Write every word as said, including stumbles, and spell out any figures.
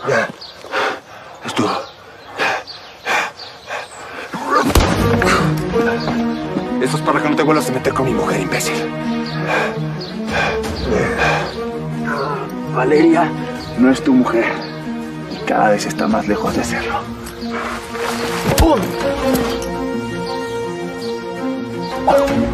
Es tú. Esto es para que no te vuelvas a meter con mi mujer, imbécil. Valeria no es tu mujer. Y cada vez está más lejos de serlo. ¡Oh!